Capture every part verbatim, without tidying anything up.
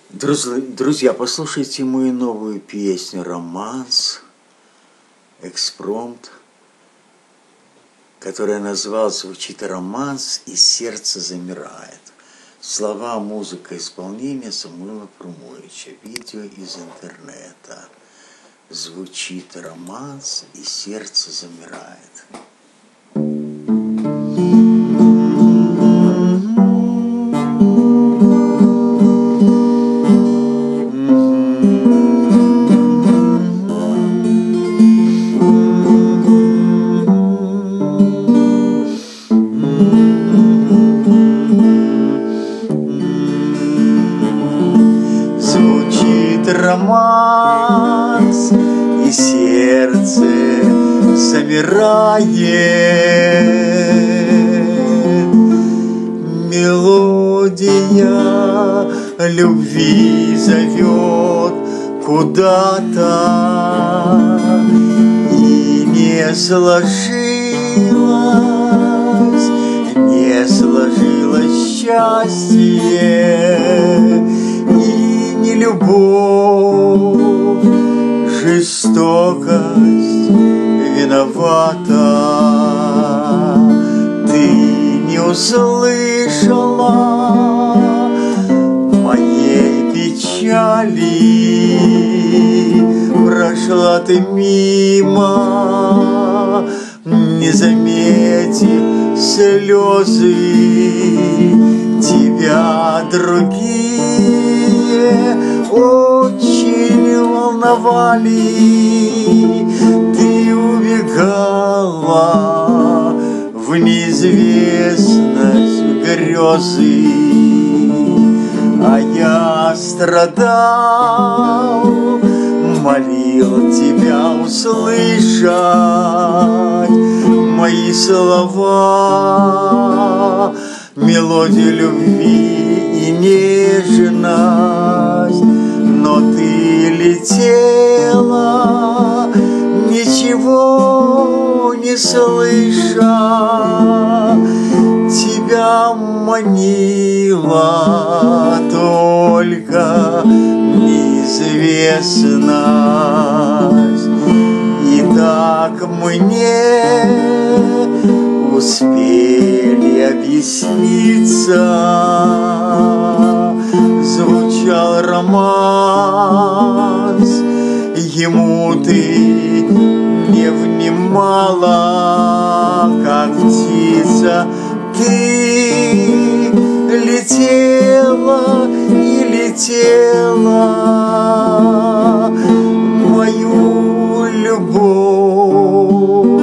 Друзья, послушайте мою новую песню «Романс», экспромт, которая назвалась, звучит «Романс, и сердце замирает». Слова, музыка, исполнение Самуила Прумовича. Видео из интернета. Звучит «Романс, и сердце замирает». Романс, и сердце замирает, мелодия любви зовет куда-то, и не сложилось, не сложилось счастье, и не любовь, жестокость виновата. Ты не услышала моей печали, прошла ты мимо, не заметив слезы. Тебя другие очень волновали, ты убегала в неизвестность, в грезы, а я страдал, молил тебя услышать мои слова, мелодию любви и нежность. Но ты летела, ничего не слыша, тебя манила только неизвестность. И так мы не успели объясниться, звучал романс, ему ты не внимала, как птица. Ты летела и летела, мою любовь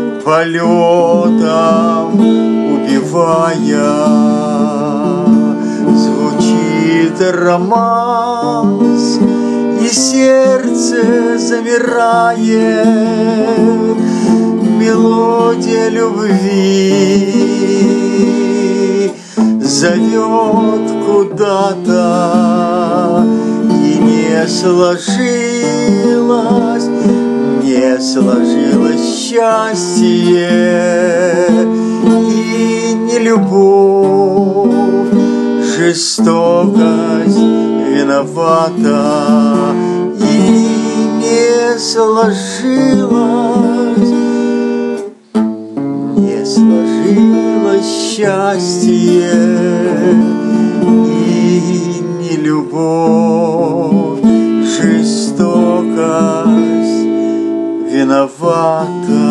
полетом убивая. Звучит романс, и сердце замирает, мелодия любви зовет куда-то, и не сложилось, не сложилось счастье, и не любовь, жестокость виновата, и не сложилось, не сложилось счастье, и не любовь, жестокость виновата.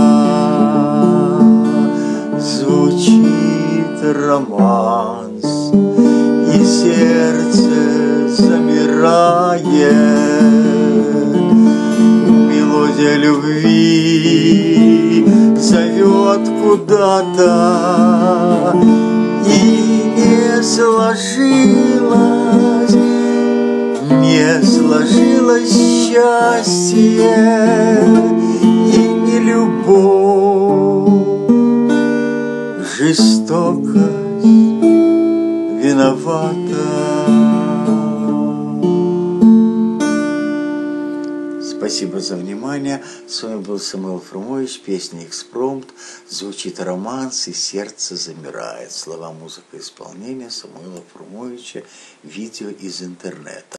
Звучит романс, и сердце замирает, мелодия любви зовет куда-то, и не сложилось, не сложилось счастье, и не любовь, жестокость виновата. Спасибо. Спасибо за внимание. С вами был Самуил Фрумович, песня «Экспромт». Звучит романс, и сердце замирает. Слова, музыка, исполнение Самуила Фрумовича. Видео из интернета.